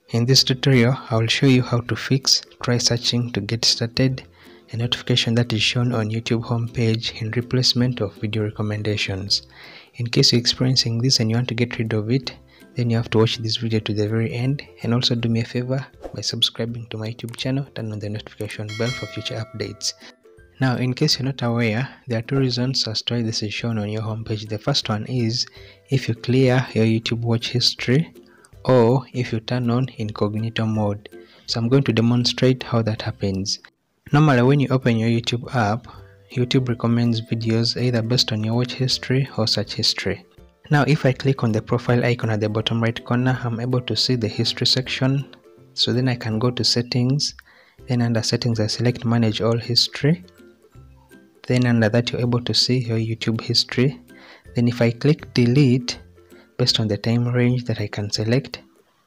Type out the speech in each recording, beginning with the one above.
In this tutorial, I will show you how to fix try searching to get started, a notification that is shown on YouTube homepage in replacement of video recommendations. In case you're experiencing this and you want to get rid of it, then you have to watch this video to the very end, and also do me a favor by subscribing to my YouTube channel, turn on the notification bell for future updates. Now, in case you're not aware, there are two reasons as to why this is shown on your homepage. The first one is if you clear your YouTube watch history, or if you turn on incognito mode. So I'm going to demonstrate how that happens. Normally when you open your YouTube app, YouTube recommends videos either based on your watch history or search history. Now if I click on the profile icon at the bottom right corner, I'm able to see the history section. So then I can go to settings, then under settings I select manage all history. Then under that you're able to see your YouTube history. Then if I click delete, based on the time range that I can select,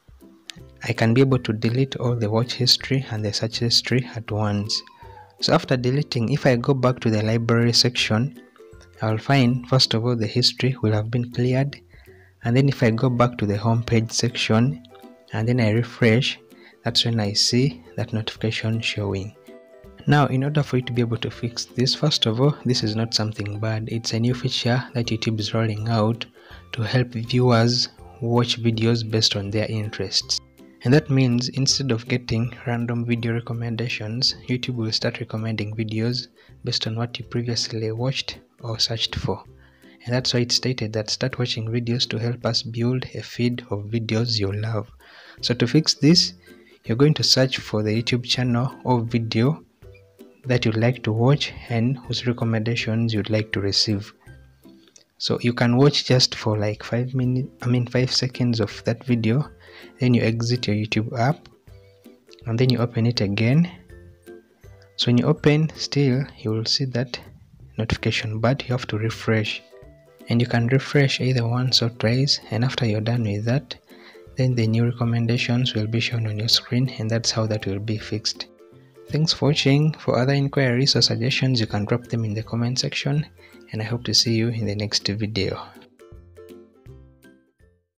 I can be able to delete all the watch history and the search history at once. So after deleting, if I go back to the library section, I will find first of all the history will have been cleared, and then if I go back to the home page section and then I refresh, that's when I see that notification showing. Now, in order for you to be able to fix this, first of all, this is not something bad. It's a new feature that YouTube is rolling out to help viewers watch videos based on their interests. And that means instead of getting random video recommendations, YouTube will start recommending videos based on what you previously watched or searched for. And that's why it stated that start watching videos to help us build a feed of videos you love. So to fix this, you're going to search for the YouTube channel or video that you'd like to watch and whose recommendations you'd like to receive. So you can watch just for like 5 seconds of that video, then you exit your YouTube app and then you open it again. So when you open, still you will see that notification, but you have to refresh, and you can refresh either once or twice, and after you're done with that, then the new recommendations will be shown on your screen, and that's how that will be fixed. Thanks for watching. For other inquiries or suggestions, you can drop them in the comment section, and I hope to see you in the next video.